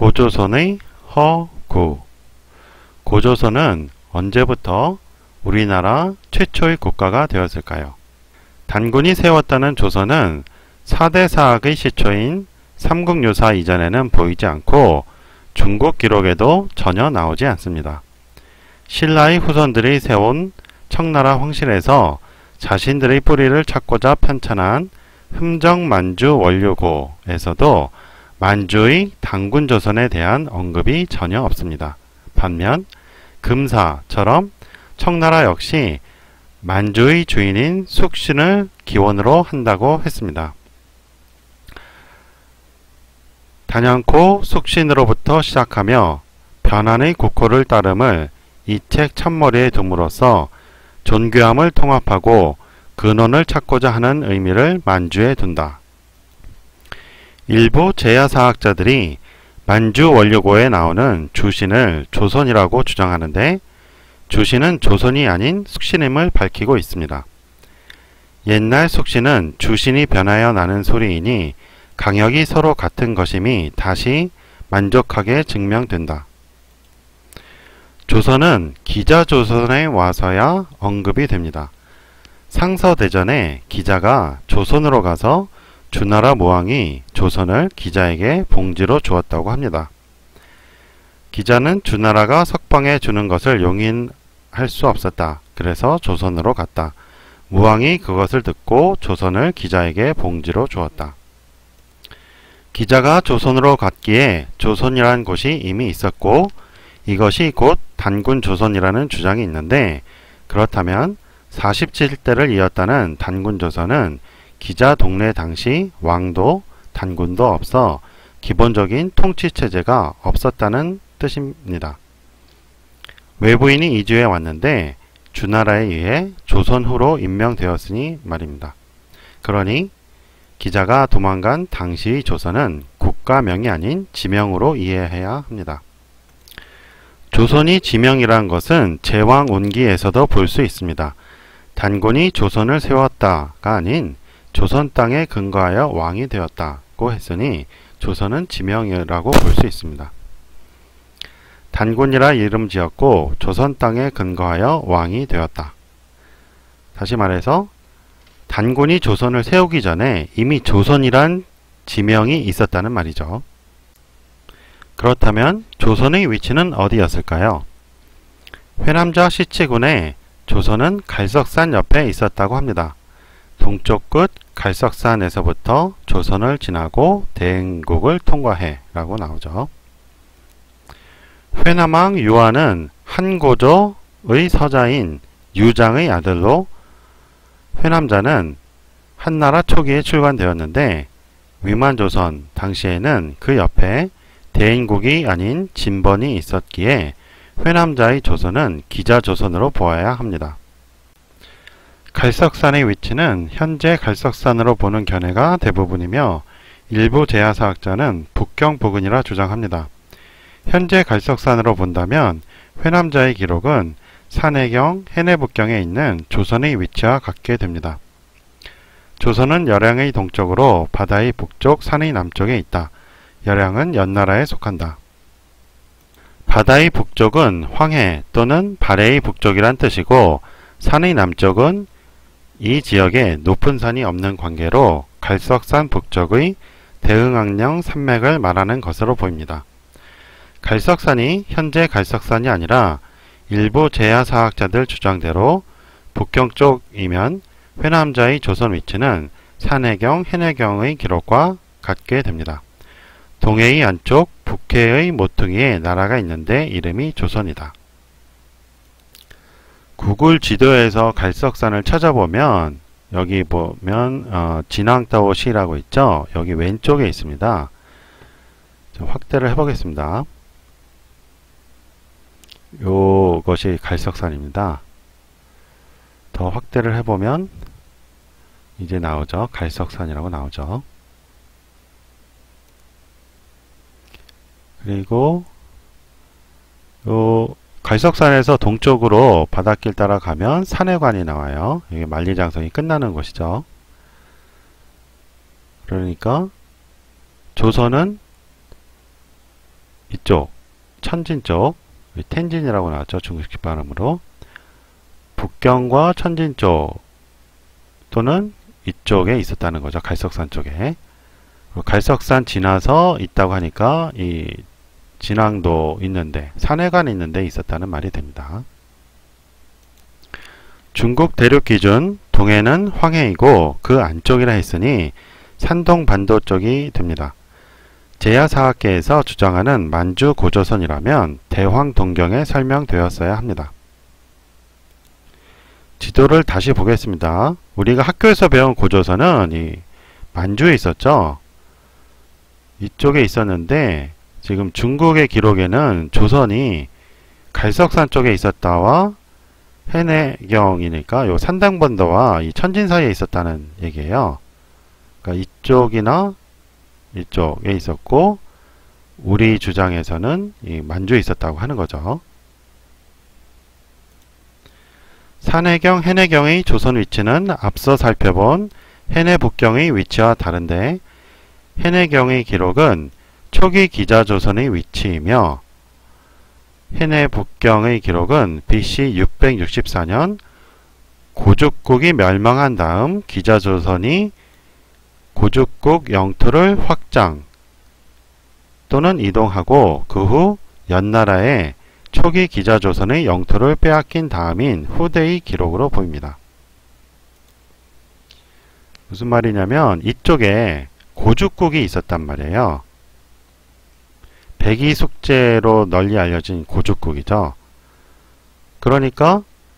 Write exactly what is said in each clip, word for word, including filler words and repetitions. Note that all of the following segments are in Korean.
고조선의 허구. 고조선은 언제부터 우리나라 최초의 국가가 되었을까요? 단군이 세웠다는 조선은 사대사학의 시초인 삼국유사 이전에는 보이지 않고 중국 기록에도 전혀 나오지 않습니다. 신라의 후손들이 세운 청나라 황실에서 자신들의 뿌리를 찾고자 편찬한 흠정만주 원료고에서도 만주의 단군조선에 대한 언급이 전혀 없습니다. 반면 금사처럼 청나라 역시 만주의 주인인 숙신을 기원으로 한다고 했습니다. 단연코 숙신으로부터 시작하며 변한의 국호를 따름을 이 책 첫머리에 둠으로써 존귀함을 통합하고 근원을 찾고자 하는 의미를 만주에 둔다. 일부 제야사학자들이 만주 원료고에 나오는 주신을 조선이라고 주장하는데 주신은 조선이 아닌 숙신임을 밝히고 있습니다. 옛날 숙신은 주신이 변하여 나는 소리이니 강역이 서로 같은 것임이 다시 만족하게 증명된다. 조선은 기자조선에 와서야 언급이 됩니다. 상서대전에 기자가 조선으로 가서 주나라 무왕이 조선을 기자에게 봉지로 주었다고 합니다. 기자는 주나라가 석방해 주는 것을 용인할 수 없었다. 그래서 조선으로 갔다. 무왕이 그것을 듣고 조선을 기자에게 봉지로 주었다. 기자가 조선으로 갔기에 조선이라는 곳이 이미 있었고 이것이 곧 단군조선이라는 주장이 있는데 그렇다면 사십칠 대를 이었다는 단군조선은 기자 동래 당시 왕도 단군도 없어 기본적인 통치체제가 없었다는 뜻입니다. 외부인이 이주해 왔는데 주나라에 의해 조선후로 임명되었으니 말입니다. 그러니 기자가 도망간 당시의 조선은 국가명이 아닌 지명으로 이해해야 합니다. 조선이 지명이란 것은 제왕운기에서도 볼 수 있습니다. 단군이 조선을 세웠다가 아닌 조선 땅에 근거하여 왕이 되었다고 했으니 조선은 지명이라고 볼 수 있습니다. 단군이라 이름 지었고 조선 땅에 근거하여 왕이 되었다. 다시 말해서 단군이 조선을 세우기 전에 이미 조선이란 지명이 있었다는 말이죠. 그렇다면 조선의 위치는 어디였을까요? 회남자 시치군에 조선은 갈석산 옆에 있었다고 합니다. 동쪽 끝 갈석산에서부터 조선을 지나고 대흥국을 통과해 라고 나오죠. 회남왕 유아는 한고조의 서자인 유장의 아들로 회남자는 한나라 초기에 출간되었는데 위만조선 당시에는 그 옆에 대인국이 아닌 진번이 있었기에 회남자의 조선은 기자조선으로 보아야 합니다. 갈석산의 위치는 현재 갈석산으로 보는 견해가 대부분이며 일부 제야사학자는 북경 부근이라 주장합니다. 현재 갈석산으로 본다면 회남자의 기록은 산해경, 해내북경에 있는 조선의 위치와 같게 됩니다. 조선은 열양의 동쪽으로 바다의 북쪽, 산의 남쪽에 있다. 열양은 연나라에 속한다. 바다의 북쪽은 황해 또는 발해의 북쪽이란 뜻이고 산의 남쪽은 이 지역에 높은 산이 없는 관계로 갈석산 북쪽의 대흥악령 산맥을 말하는 것으로 보입니다. 갈석산이 현재 갈석산이 아니라 일부 제야사학자들 주장대로 북경 쪽이면 회남자의 조선 위치는 산해경, 해내경의 기록과 같게 됩니다. 동해의 안쪽 북해의 모퉁이에 나라가 있는데 이름이 조선이다. 구글 지도에서 갈석산을 찾아보면 여기 보면 어, 진앙따오시라고 있죠. 여기 왼쪽에 있습니다. 확대를 해보겠습니다. 요것이 갈석산입니다. 더 확대를 해보면 이제 나오죠. 갈석산이라고 나오죠. 그리고 요 갈석산에서 동쪽으로 바닷길 따라 가면 산해관이 나와요. 여기 만리장성이 끝나는 곳이죠. 그러니까 조선은 이쪽 천진 쪽, 텐진이라고 나왔죠. 중국식 발음으로. 북경과 천진 쪽 또는 이쪽에 있었다는 거죠. 갈석산 쪽에. 갈석산 지나서 있다고 하니까 이 진앙도 있는데, 산해관 있는데 있었다는 말이 됩니다. 중국 대륙 기준 동해는 황해이고 그 안쪽이라 했으니 산동 반도 쪽이 됩니다. 제야사학계에서 주장하는 만주 고조선이라면 대황동경에 설명되었어야 합니다. 지도를 다시 보겠습니다. 우리가 학교에서 배운 고조선은 이 만주에 있었죠. 이쪽에 있었는데 지금 중국의 기록에는 조선이 갈석산 쪽에 있었다와 해내경이니까 요 산당번도와 이 천진 사이에 있었다는 얘기예요. 그러니까 이쪽이나 이쪽에 있었고 우리 주장에서는 이 만주에 있었다고 하는 거죠. 산해경, 해내경의 조선 위치는 앞서 살펴본 해내북경의 위치와 다른데 해내경의 기록은 초기 기자조선의 위치이며 해내북경의 기록은 비씨 육백육십사 년 고죽국이 멸망한 다음 기자조선이 고죽국 영토를 확장 또는 이동하고 그 후 연나라에 초기 기자조선의 영토를 빼앗긴 다음인 후대의 기록으로 보입니다. 무슨 말이냐면 이쪽에 고죽국이 있었단 말이에요. 백이 숙제로 널리 알려진 고죽국이죠. 그러니까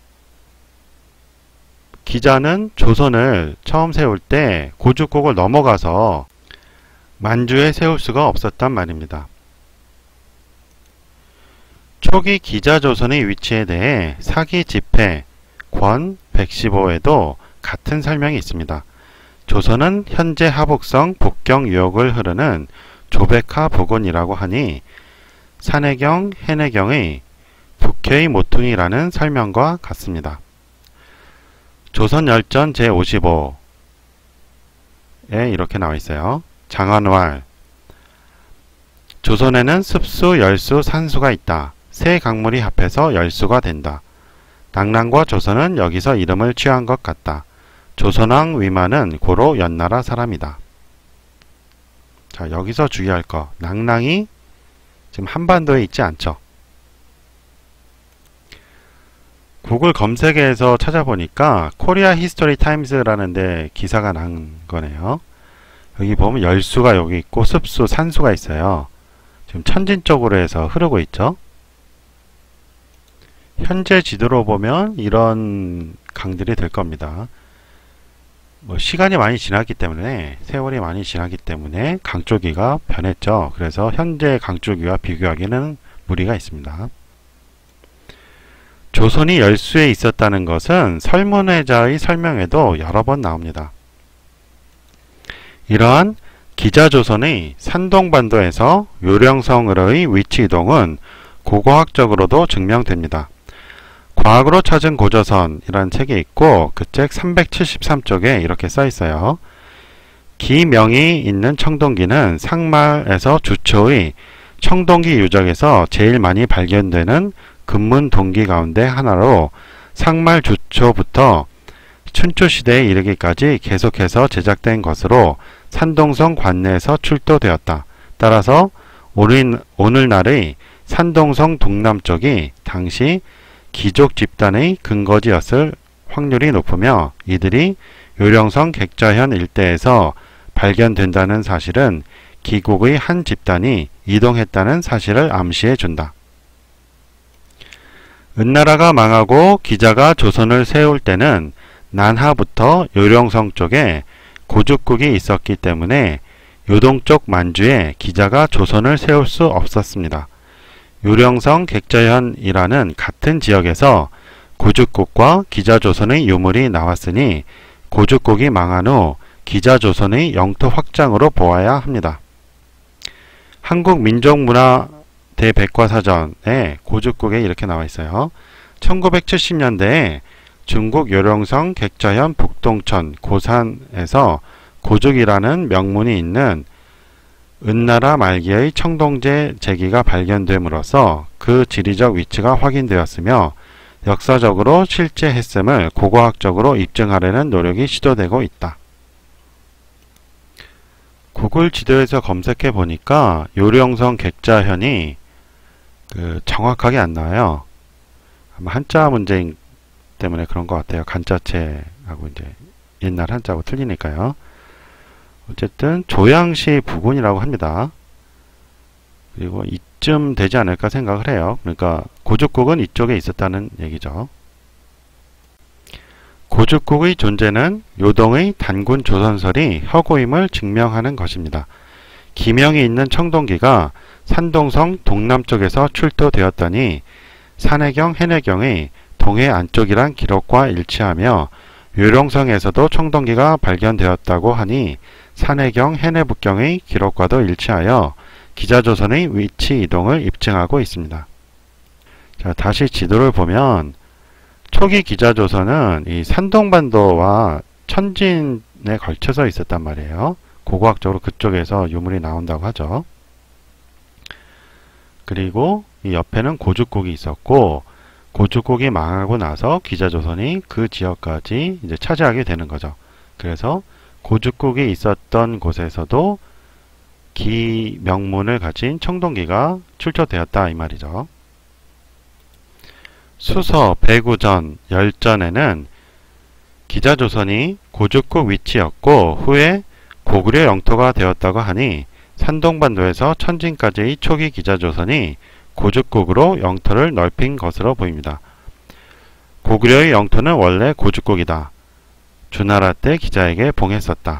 기자는 조선을 처음 세울 때 고죽국을 넘어가서 만주에 세울 수가 없었단 말입니다. 초기 기자조선의 위치에 대해 사기 집회 권 백십오에도 같은 설명이 있습니다. 조선은 현재 하북성 북경 유역을 흐르는 조백하 부근이라고 하니 산해경, 해내경의 북해의 모퉁이라는 설명과 같습니다. 조선열전 제오십오에 이렇게 나와 있어요. 장안왈 조선에는 습수, 열수, 산수가 있다. 세 강물이 합해서 열수가 된다. 낙랑과 조선은 여기서 이름을 취한 것 같다. 조선왕 위만은 고로 연나라 사람이다. 자, 여기서 주의할 거. 낙랑이 지금 한반도에 있지 않죠. 구글 검색에서 찾아보니까 코리아 히스토리 타임스라는 데 기사가 난 거네요. 여기 보면 열수가 여기 있고 습수, 산수가 있어요. 지금 천진 쪽으로 해서 흐르고 있죠. 현재 지도로 보면 이런 강들이 될 겁니다. 뭐 시간이 많이 지났기 때문에, 세월이 많이 지났기 때문에 강조기가 변했죠. 그래서 현재 강조기와 비교하기는 무리가 있습니다. 조선이 열수에 있었다는 것은 설문회자의 설명에도 여러 번 나옵니다. 이러한 기자조선의 산동반도에서 요령성으로의 위치 이동은 고고학적으로도 증명됩니다. 과학으로 찾은 고조선이라는 책이 있고 그 책 삼백칠십삼 쪽에 이렇게 써 있어요. 기명이 있는 청동기는 상말에서 주초의 청동기 유적에서 제일 많이 발견되는 금문 동기 가운데 하나로 상말 주초부터 춘추시대에 이르기까지 계속해서 제작된 것으로 산동성 관내에서 출토되었다. 따라서 오늘날의 산동성 동남쪽이 당시 기족 집단의 근거지였을 확률이 높으며 이들이 요령성 객자현 일대에서 발견된다는 사실은 기국의 한 집단이 이동했다는 사실을 암시해 준다. 은나라가 망하고 기자가 조선을 세울 때는 난하부터 요령성 쪽에 고죽국이 있었기 때문에 요동쪽 만주에 기자가 조선을 세울 수 없었습니다. 요령성 객자현이라는 같은 지역에서 고죽국과 기자조선의 유물이 나왔으니 고죽국이 망한 후 기자조선의 영토 확장으로 보아야 합니다. 한국민족문화 대백과사전에 고죽국에 이렇게 나와 있어요. 천구백칠십 년대에 중국 요령성 객자현 북동천 고산에서 고죽이라는 명문이 있는 은나라 말기의 청동제 제기가 발견됨으로써 그 지리적 위치가 확인되었으며 역사적으로 실제했음을 고고학적으로 입증하려는 노력이 시도되고 있다. 구글 지도에서 검색해 보니까 요령성 객자현이 그 정확하게 안 나와요. 아마 한자 문제인 때문에 그런 것 같아요. 간자체하고 이제 옛날 한자하고 틀리니까요. 어쨌든 조양시 부군이라고 합니다. 그리고 이쯤 되지 않을까 생각을 해요. 그러니까 고죽국은 이쪽에 있었다는 얘기죠. 고죽국의 존재는 요동의 단군 조선설이 허구임을 증명하는 것입니다. 기명이 있는 청동기가 산동성 동남쪽에서 출토되었더니 산해경, 해내경의 동해 안쪽이란 기록과 일치하며 요령성에서도 청동기가 발견되었다고 하니 산해경, 해내북경의 기록과도 일치하여 기자조선의 위치 이동을 입증하고 있습니다. 자, 다시 지도를 보면 초기 기자조선은 이 산동반도와 천진에 걸쳐서 있었단 말이에요. 고고학적으로 그쪽에서 유물이 나온다고 하죠. 그리고 이 옆에는 고죽국이 있었고 고죽국이 망하고 나서 기자조선이 그 지역까지 이제 차지하게 되는 거죠. 그래서 고죽국이 있었던 곳에서도 기 명문을 가진 청동기가 출토되었다 이 말이죠. 수서 배구전 열전에는 기자조선이 고죽국 위치였고 후에 고구려 영토가 되었다고 하니 산동반도에서 천진까지의 초기 기자조선이 고죽국으로 영토를 넓힌 것으로 보입니다. 고구려의 영토는 원래 고죽국이다. 주나라 때 기자에게 봉했었다.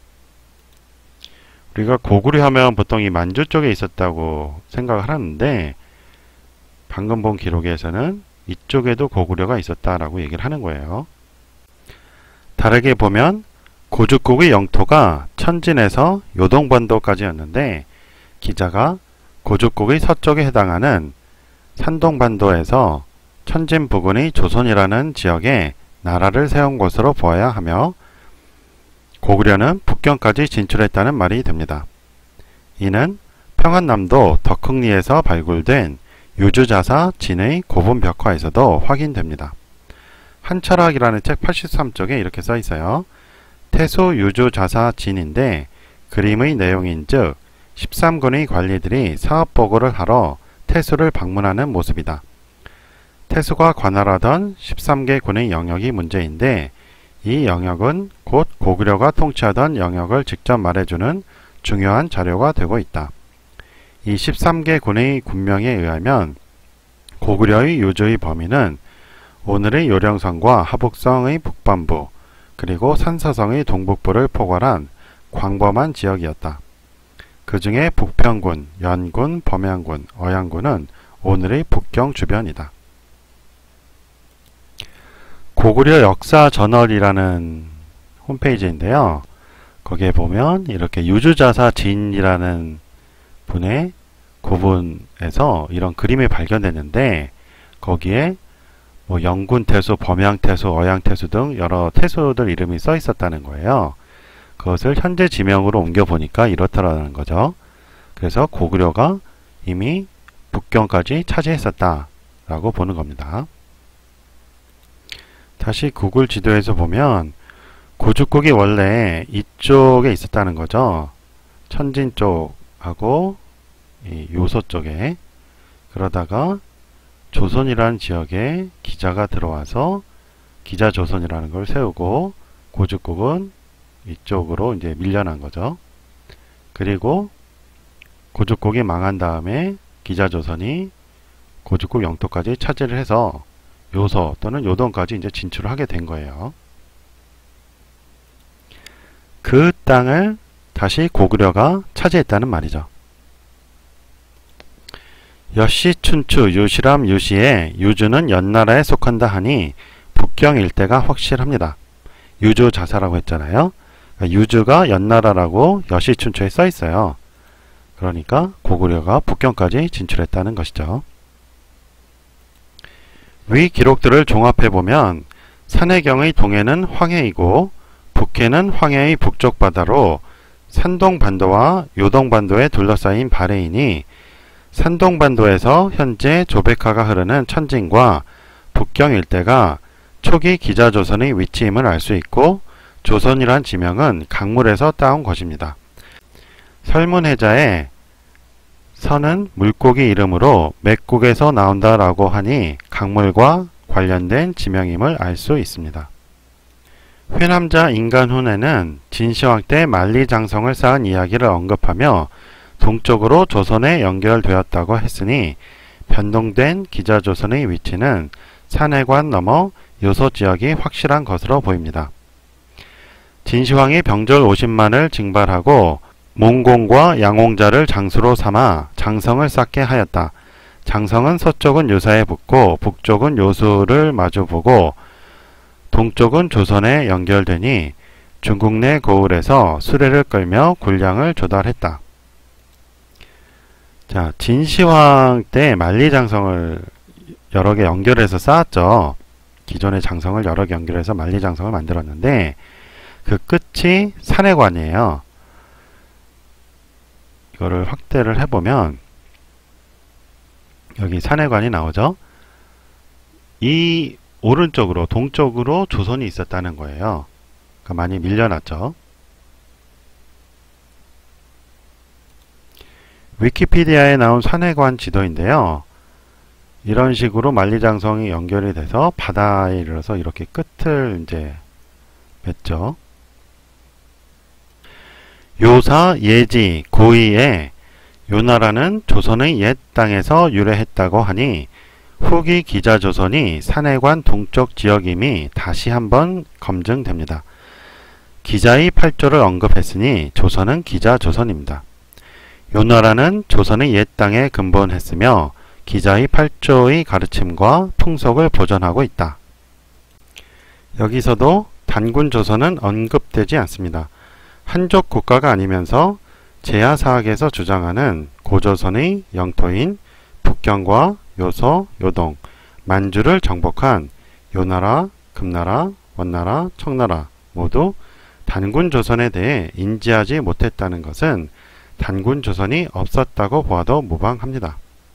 우리가 고구려 하면 보통 이 만주 쪽에 있었다고 생각을 하는데 방금 본 기록에서는 이쪽에도 고구려가 있었다라고 얘기를 하는 거예요. 다르게 보면 고죽국의 영토가 천진에서 요동반도까지였는데 기자가 고죽국의 서쪽에 해당하는 산동반도에서 천진 부근의 조선이라는 지역에 나라를 세운 것으로 보아야 하며 고구려는 북경까지 진출했다는 말이 됩니다. 이는 평안남도 덕흥리에서 발굴된 유주자사 진의 고분벽화에서도 확인됩니다. 한철학이라는 책 팔십삼 쪽에 이렇게 써 있어요. 태수 유주자사 진인데 그림의 내용인즉 십삼 군의 관리들이 사업보고를 하러 태수를 방문하는 모습이다. 태수가 관할하던 십삼 개 군의 영역이 문제인데 이 영역은 곧 고구려가 통치하던 영역을 직접 말해주는 중요한 자료가 되고 있다. 이 십삼 개 군의 군명에 의하면 고구려의 유주의 범위는 오늘의 요령성과 하북성의 북반부 그리고 산서성의 동북부를 포괄한 광범한 지역이었다. 그 중에 북평군, 연군, 범양군, 어양군은 오늘의 북경 주변이다. 고구려 역사 저널이라는 홈페이지인데요. 거기에 보면 이렇게 유주자사 진이라는 분의 고분에서 이런 그림이 발견됐는데 거기에 뭐 영군 태수, 범양 태수, 어양 태수 등 여러 태수들 이름이 써 있었다는 거예요. 그것을 현재 지명으로 옮겨 보니까 이렇다라는 거죠. 그래서 고구려가 이미 북경까지 차지했었다 라고 보는 겁니다. 다시 구글 지도에서 보면 고죽국이 원래 이쪽에 있었다는 거죠. 천진 쪽하고 이 요소 쪽에. 그러다가 조선이라는 지역에 기자가 들어와서 기자조선이라는 걸 세우고 고죽국은 이쪽으로 이제 밀려난 거죠. 그리고 고죽국이 망한 다음에 기자조선이 고죽국 영토까지 차지를 해서 요소 또는 요동까지 이제 진출을 하게 된 거예요. 그 땅을 다시 고구려가 차지했다는 말이죠. 여시 춘추 유시람 유시에 유주는 연나라에 속한다 하니 북경 일대가 확실합니다. 유주 자사라고 했잖아요. 유주가 연나라라고 여시 춘추에 써 있어요. 그러니까 고구려가 북경까지 진출했다는 것이죠. 위 기록들을 종합해보면 산해경의 동해는 황해이고 북해는 황해의 북쪽 바다로 산동반도와 요동반도에 둘러싸인 바레인이 산동반도에서 현재 조백화가 흐르는 천진과 북경 일대가 초기 기자조선의 위치임을 알 수 있고, 조선이란 지명은 강물에서 따온 것입니다. 설문해자에 선은 물고기 이름으로 맥국에서 나온다라고 하니 강물과 관련된 지명임을 알 수 있습니다. 회남자 인간훈에는 진시황 때 만리장성을 쌓은 이야기를 언급하며 동쪽으로 조선에 연결되었다고 했으니 변동된 기자조선의 위치는 산해관 넘어 요소 지역이 확실한 것으로 보입니다. 진시황이 병졸 오십만을 징발하고 몽공과 양홍자를 장수로 삼아 장성을 쌓게 하였다. 장성은 서쪽은 요사에 붙고 북쪽은 요수를 마주보고 동쪽은 조선에 연결되니 중국 내 고을에서 수레를 끌며 군량을 조달했다. 자, 진시황 때 만리장성을 여러 개 연결해서 쌓았죠. 기존의 장성을 여러 개 연결해서 만리장성을 만들었는데 그 끝이 산해관이에요. 이거를 확대를 해보면 여기 산해관이 나오죠. 이 오른쪽으로 동쪽으로 조선이 있었다는 거예요. 그러니까 많이 밀려났죠. 위키피디아에 나온 산해관 지도인데요. 이런 식으로 만리장성이 연결이 돼서 바다에 이르러서 이렇게 끝을 이제 맺죠. 요사 예지 고이에 요나라는 조선의 옛 땅에서 유래했다고 하니 후기 기자조선이 산해관 동쪽 지역임이 다시 한번 검증됩니다. 기자의 팔조를 언급했으니 조선은 기자조선입니다. 요나라는 조선의 옛 땅에 근본했으며 기자의 팔조의 가르침과 풍속을 보존하고 있다. 여기서도 단군조선은 언급되지 않습니다. 한족 국가가 아니면서 제야사학에서 주장하는 고조선의 영토인 북경과 요소, 요동, 만주를 정복한 요나라, 금나라, 원나라, 청나라 모두 단군조선에 대해 인지하지 못했다는 것은 단군조선이 없었다고 보아도 무방합니다.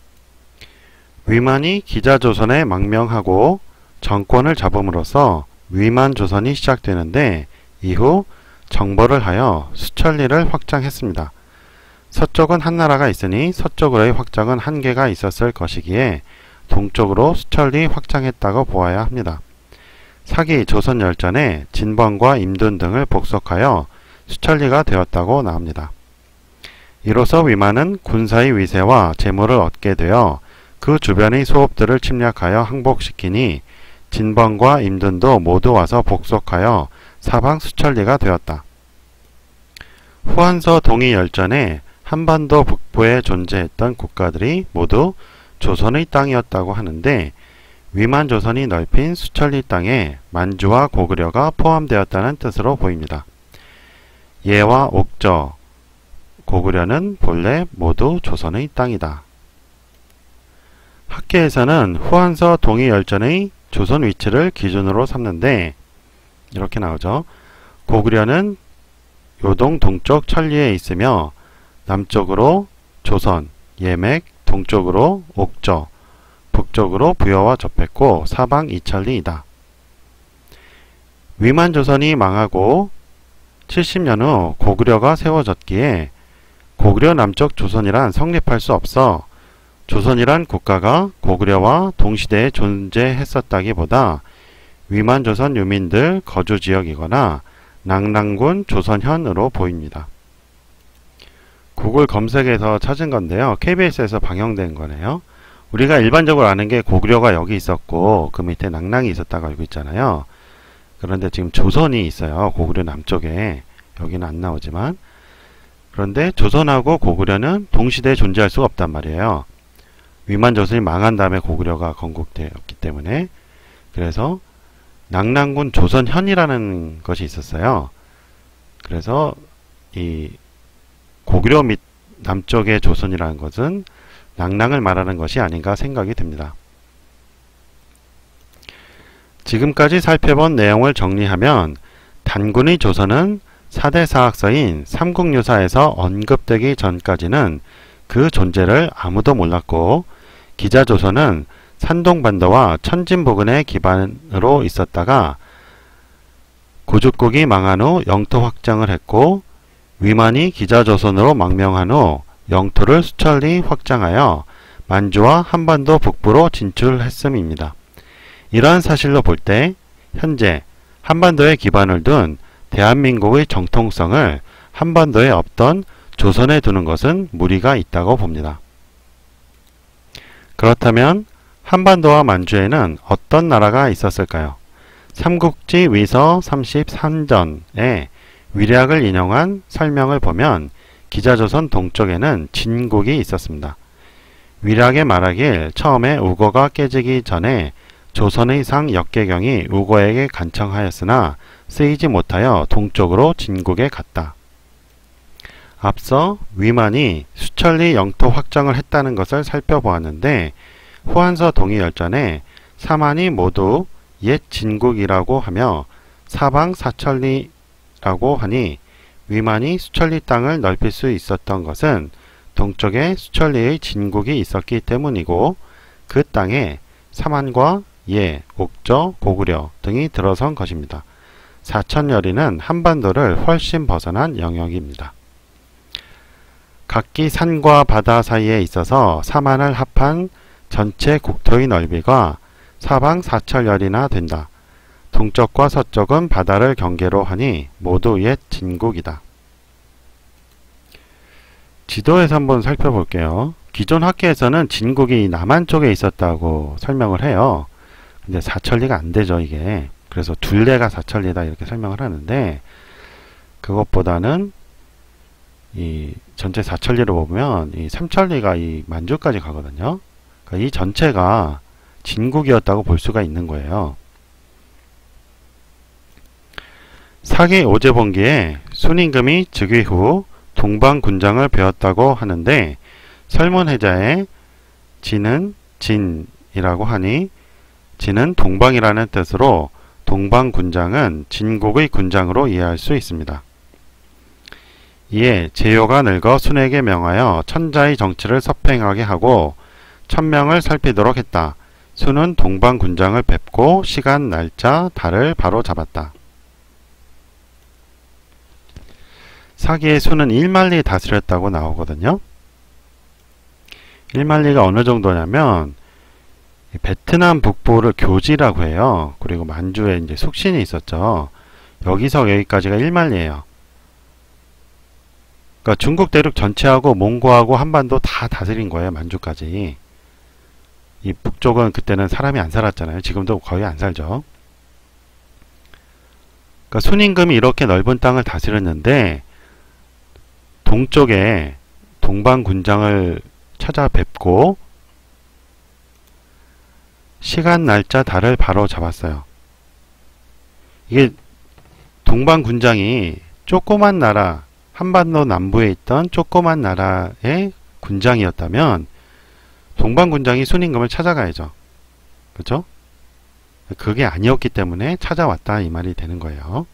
위만이 기자조선에 망명하고 정권을 잡음으로써 위만조선이 시작되는데 이후 정벌을 하여 수천리를 확장했습니다. 서쪽은 한나라가 있으니 서쪽으로의 확장은 한계가 있었을 것이기에 동쪽으로 수천리 확장했다고 보아야 합니다. 사기 조선열전에 진번과 임둔 등을 복속하여 수천리가 되었다고 나옵니다. 이로써 위만은 군사의 위세와 재물을 얻게 되어 그 주변의 소읍들을 침략하여 항복시키니 진번과 임둔도 모두 와서 복속하여 사방 수천리가 되었다. 후한서 동이열전에 한반도 북부에 존재했던 국가들이 모두 조선의 땅이었다고 하는데 위만조선이 넓힌 수천리 땅에 만주와 고구려가 포함되었다는 뜻으로 보입니다. 예와 옥저, 고구려는 본래 모두 조선의 땅이다. 학계에서는 후한서 동이열전의 조선 위치를 기준으로 삼는데 이렇게 나오죠. 고구려는 요동 동쪽 천리에 있으며 남쪽으로 조선, 예맥, 동쪽으로 옥저, 북쪽으로 부여와 접했고 사방 이천리이다. 위만조선이 망하고 칠십 년 후 고구려가 세워졌기에 고구려 남쪽 조선이란 성립할 수 없어 조선이란 국가가 고구려와 동시대에 존재했었다기보다 위만조선 유민들 거주지역이거나 낙랑군 조선현으로 보입니다. 구글 검색에서 찾은 건데요. 케이비에스에서 방영된 거네요. 우리가 일반적으로 아는 게 고구려가 여기 있었고 그 밑에 낙랑이 있었다고 알고 있잖아요. 그런데 지금 조선이 있어요. 고구려 남쪽에. 여기는 안 나오지만. 그런데 조선하고 고구려는 동시대에 존재할 수가 없단 말이에요. 위만조선이 망한 다음에 고구려가 건국되었기 때문에. 그래서 낙랑군 조선현이라는 것이 있었어요. 그래서 이 고구려 밑 남쪽의 조선이라는 것은 낙랑을 말하는 것이 아닌가 생각이 듭니다. 지금까지 살펴본 내용을 정리하면 단군의 조선은 사 대 사학서인 삼국유사에서 언급되기 전까지는 그 존재를 아무도 몰랐고 기자조선은 산동반도와 천진부근의 기반으로 있었다가 고죽국이 망한 후 영토 확장을 했고 위만이 기자조선으로 망명한 후 영토를 수천리 확장하여 만주와 한반도 북부로 진출했음입니다. 이러한 사실로 볼 때 현재 한반도에 기반을 둔 대한민국의 정통성을 한반도에 없던 조선에 두는 것은 무리가 있다고 봅니다. 그렇다면 한반도와 만주에는 어떤 나라가 있었을까요? 삼국지 위서 삼십삼 전에 위략을 인용한 설명을 보면 기자조선 동쪽에는 진국이 있었습니다. 위략에 말하길 처음에 우거가 깨지기 전에 조선의 상 역계경이 우거에게 간청하였으나 쓰이지 못하여 동쪽으로 진국에 갔다. 앞서 위만이 수천리 영토 확장을 했다는 것을 살펴보았는데 후한서 동의열전에 사만이 모두 옛 진국이라고 하며 사방 사천리라고 하니 위만이 수천리 땅을 넓힐 수 있었던 것은 동쪽에 수천리의 진국이 있었기 때문이고 그 땅에 사만과 예, 옥저, 고구려 등이 들어선 것입니다. 사천여리는 한반도를 훨씬 벗어난 영역입니다. 각기 산과 바다 사이에 있어서 사만을 합한 전체 국토의 넓이가 사방 사천여리나 된다. 동쪽과 서쪽은 바다를 경계로 하니 모두 옛 진국이다. 지도에서 한번 살펴볼게요. 기존 학계에서는 진국이 남한 쪽에 있었다고 설명을 해요. 근데 사천리가 안 되죠, 이게. 그래서 둘레가 사천리다 이렇게 설명을 하는데 그것보다는 이 전체 사천리를 보면 이 삼천리가 이 만주까지 가거든요. 그러니까 이 전체가 진국이었다고 볼 수가 있는 거예요. 사기 오제본기에 순임금이 즉위 후 동방군장을 배웠다고 하는데 설문해자에 진은 진이라고 하니 진은 동방이라는 뜻으로 동방군장은 진국의 군장으로 이해할 수 있습니다. 이에 제요가 늙어 순에게 명하여 천자의 정치를 서행하게 하고 천명을 살피도록 했다. 순은 동방군장을 뵙고 시간, 날짜, 달을 바로 잡았다. 사기의 순은 일만리 다스렸다고 나오거든요. 일만리가 어느 정도냐면 베트남 북부를 교지라고 해요. 그리고 만주에 이제 숙신이 있었죠. 여기서 여기까지가 일만리예요. 그러니까 중국 대륙 전체하고 몽고하고 한반도 다 다스린 거예요. 만주까지. 이 북쪽은 그때는 사람이 안 살았잖아요. 지금도 거의 안 살죠. 그러니까 순임금이 이렇게 넓은 땅을 다스렸는데 동쪽에 동방군장을 찾아뵙고 시간, 날짜, 달을 바로 잡았어요. 이게 동방군장이 조그만 나라, 한반도 남부에 있던 조그만 나라의 군장이었다면 동방군장이 순임금을 찾아가야죠. 그렇죠? 그게 아니었기 때문에 찾아왔다 이 말이 되는 거예요.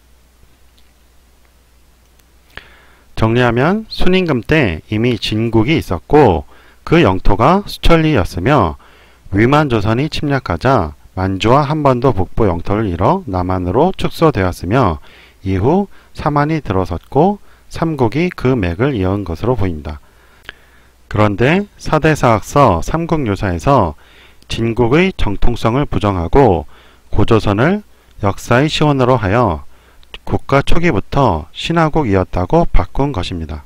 정리하면 순임금 때 이미 진국이 있었고 그 영토가 수천리였으며 위만조선이 침략하자 만주와 한반도 북부 영토를 잃어 남한으로 축소되었으며 이후 사만이 들어섰고 삼국이 그 맥을 이은 것으로 보인다. 그런데 사대사학서 삼국유사에서 진국의 정통성을 부정하고 고조선을 역사의 시원으로 하여 국가 초기부터 신화국이었다고 바꾼 것입니다.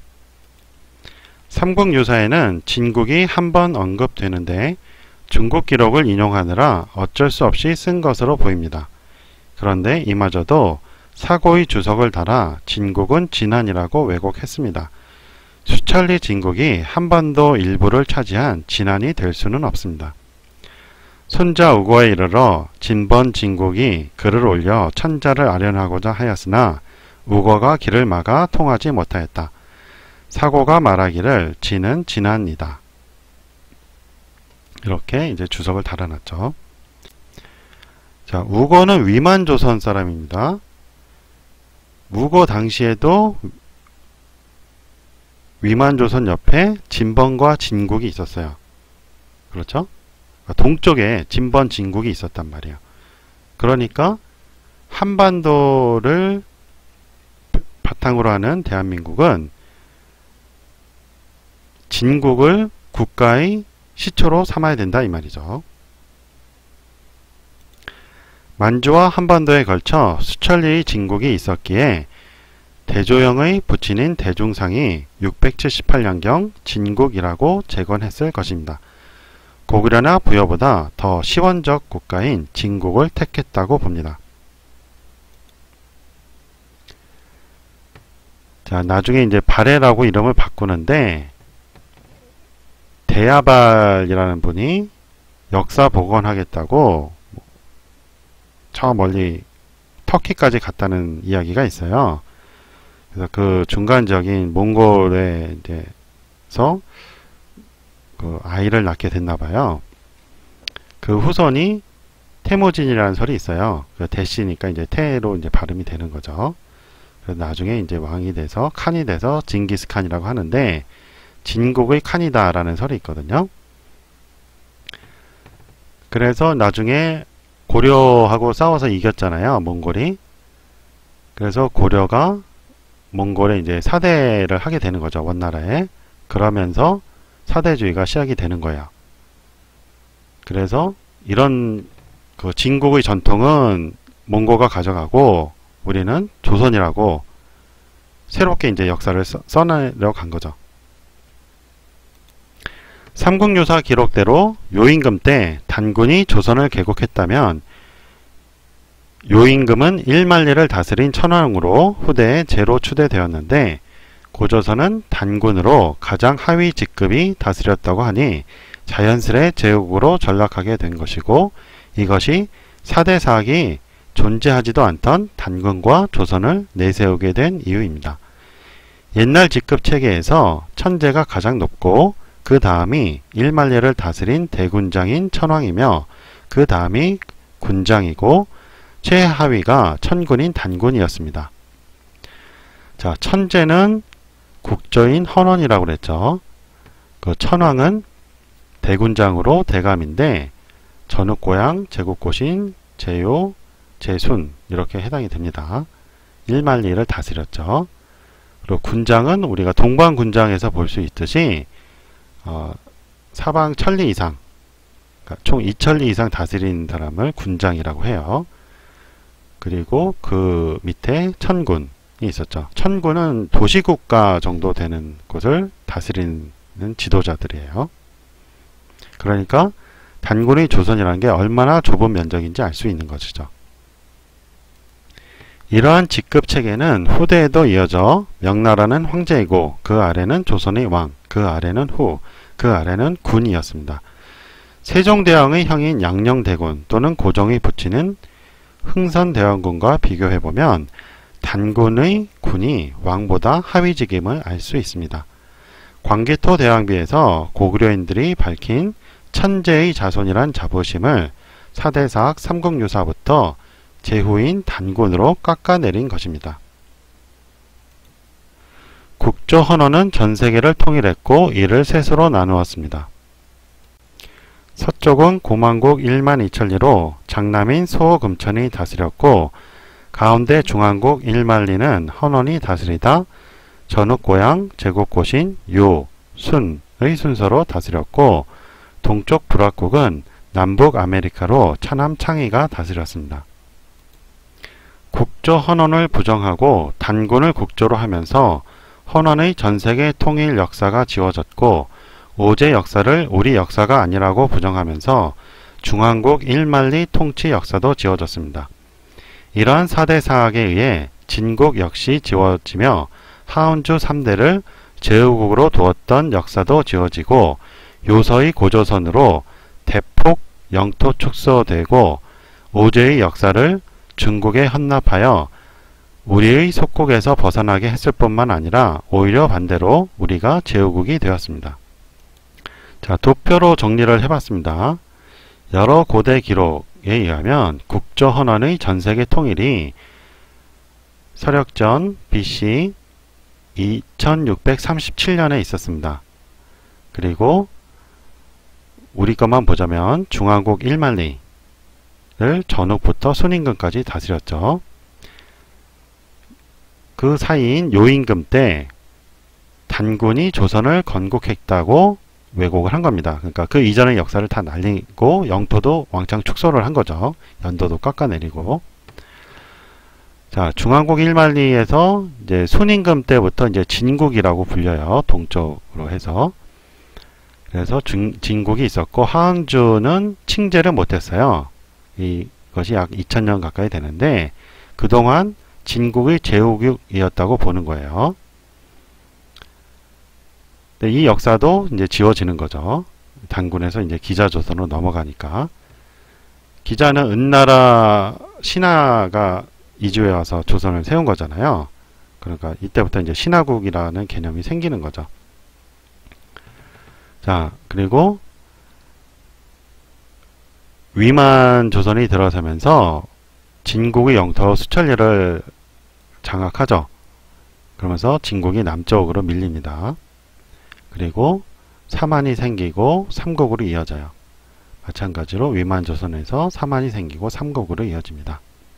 삼국유사에는 진국이 한 번 언급되는데 중국 기록을 인용하느라 어쩔 수 없이 쓴 것으로 보입니다. 그런데 이마저도 사고의 주석을 달아 진국은 진안이라고 왜곡했습니다. 수천리 진국이 한반도 일부를 차지한 진안이 될 수는 없습니다. 손자 우거에 이르러 진번 진국이 글을 올려 천자를 아련하고자 하였으나 우거가 길을 막아 통하지 못하였다. 사고가 말하기를 진은 진안이다. 이렇게 이제 주석을 달아놨죠. 자, 우거는 위만조선 사람입니다. 무고 당시에도 위만조선 옆에 진번과 진국이 있었어요. 그렇죠? 동쪽에 진번, 진국이 있었단 말이에요. 그러니까 한반도를 바탕으로 하는 대한민국은 진국을 국가의 시초로 삼아야 된다 이 말이죠. 만주와 한반도에 걸쳐 수천리의 진국이 있었기에 대조영의 부친인 대중상이 육백칠십팔 년경 진국이라고 재건했을 것입니다. 고구려나 부여보다 더 시원적 국가인 진국을 택했다고 봅니다. 자, 나중에 이제 발해라고 이름을 바꾸는데 대야발이라는 분이 역사 복원하겠다고 저 멀리 터키까지 갔다는 이야기가 있어요. 그래서 그 중간적인 몽골에 이제서 그 아이를 낳게 됐나 봐요. 그 후손이 태무진이라는 설이 있어요. 그 대시니까 이제 태로 이제 발음이 되는 거죠. 그래서 나중에 이제 왕이 돼서 칸이 돼서 징기스칸이라고 하는데 진국의 칸이다라는 설이 있거든요. 그래서 나중에 고려하고 싸워서 이겼잖아요, 몽골이. 그래서 고려가 몽골에 이제 사대를 하게 되는 거죠, 원나라에. 그러면서 사대주의가 시작이 되는 거예요. 그래서 이런 그 진국의 전통은 몽고가 가져가고 우리는 조선이라고 새롭게 이제 역사를 써, 써내려 간 거죠. 삼국유사 기록대로 요임금 때 단군이 조선을 개국했다면 요임금은 일만리를 다스린 천황으로 후대에 제로 추대되었는데 고조선은 단군으로 가장 하위 직급이 다스렸다고 하니 자연스레 제국으로 전락하게 된 것이고 이것이 사대사학이 존재하지도 않던 단군과 조선을 내세우게 된 이유입니다. 옛날 직급 체계에서 천제가 가장 높고 그 다음이 일만리를 다스린 대군장인 천황이며 그 다음이 군장이고 최하위가 천군인 단군이었습니다. 자, 천제는 국조인 헌원이라고 그랬죠. 그 천황은 대군장으로 대감인데 전읍고양, 제국고신, 제요, 제순 이렇게 해당이 됩니다. 일만리를 다스렸죠. 그리고 군장은 우리가 동방군장에서 볼 수 있듯이 어, 사방 천리 이상, 그러니까 총 이천리 이상 다스린 사람을 군장이라고 해요. 그리고 그 밑에 천군이 있었죠. 천군은 도시국가 정도 되는 곳을 다스리는 지도자들이에요. 그러니까 단군의 조선이라는 게 얼마나 좁은 면적인지 알 수 있는 것이죠. 이러한 직급 체계는 후대에도 이어져 명나라는 황제이고 그 아래는 조선의 왕, 그 아래는 후, 그 아래는 군이었습니다. 세종대왕의 형인 양녕대군 또는 고종의 부친은 흥선대원군과 비교해보면 단군의 군이 왕보다 하위직임을 알 수 있습니다. 광개토 대왕비에서 고구려인들이 밝힌 천제의 자손이란 자부심을 사대사학 삼국유사부터 제후인 단군으로 깎아내린 것입니다. 국조헌원은 전세계를 통일했고 이를 셋으로 나누었습니다. 서쪽은 고만국 일만 이천리로 장남인 소금천이 다스렸고 가운데 중앙국 일만리는 헌원이 다스리다 전읍고양, 제국고신, 요, 순의 순서로 다스렸고 동쪽 북락국은 남북 아메리카로 차남 창의가 다스렸습니다. 국조 헌원을 부정하고 단군을 국조로 하면서 헌원의 전세계 통일 역사가 지워졌고 오제 역사를 우리 역사가 아니라고 부정하면서 중앙국 일만리 통치 역사도 지워졌습니다. 이러한 사대사학에 의해 진국 역시 지워지며 하운주 삼 대를 제후국으로 두었던 역사도 지워지고 요서의 고조선으로 대폭 영토 축소되고 오제의 역사를 중국에 헌납하여 우리의 속국에서 벗어나게 했을 뿐만 아니라 오히려 반대로 우리가 제후국이 되었습니다. 자, 도표로 정리를 해봤습니다. 여러 고대 기록에 의하면 국조 헌원의 전세계 통일이 서력전 비씨 이천육백삼십칠 년에 있었습니다. 그리고 우리 것만 보자면 중앙국 일만리를 전후부터 순임금까지 다스렸죠. 그 사이인 요임금 때 단군이 조선을 건국했다고 왜곡을 한 겁니다. 그러니까 그 이전의 역사를 다 날리고 영토도 왕창 축소를 한 거죠. 연도도 깎아내리고. 자, 중앙국 일만리에서 이제 순임금 때부터 이제 진국이라고 불려요. 동쪽으로 해서. 그래서 중, 진국이 있었고 하은주는 칭제를 못했어요. 이것이 약 이천 년 가까이 되는데 그동안 진국의 제후국이었다고 보는 거예요. 이 역사도 이제 지워지는 거죠. 단군에서 이제 기자조선으로 넘어가니까. 기자는 은나라 신하가 이주해 와서 조선을 세운 거잖아요. 그러니까 이때부터 이제 신하국이라는 개념이 생기는 거죠. 자, 그리고 위만 조선이 들어서면서 진국의 영토 수천리를 장악하죠. 그러면서 진국이 남쪽으로 밀립니다. 그리고 사만이 생기고 삼국으로 이어져요. 마찬가지로 위만조선에서 사만이 생기고 삼국으로 이어집니다.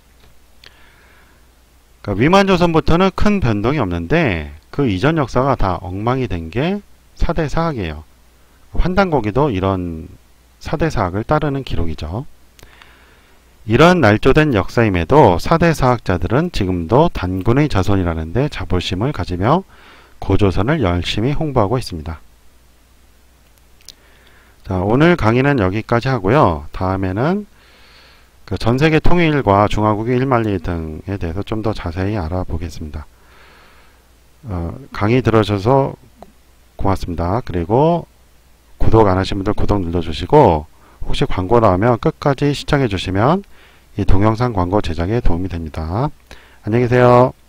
그러니까 위만조선부터는 큰 변동이 없는데 그 이전 역사가 다 엉망이 된 게 사대사학이에요. 환단고기도 이런 사대사학을 따르는 기록이죠. 이런 날조된 역사임에도 사대사학자들은 지금도 단군의 자손이라는 데 자부심을 가지며 고조선을 열심히 홍보하고 있습니다. 자, 오늘 강의는 여기까지 하고요. 다음에는 그 전세계 통일과 중화국의 일만리 등에 대해서 좀 더 자세히 알아보겠습니다. 어, 강의 들어주셔서 고맙습니다. 그리고 구독 안 하신 분들 구독 눌러주시고 혹시 광고 나오면 끝까지 시청해 주시면 이 동영상 광고 제작에 도움이 됩니다. 안녕히 계세요.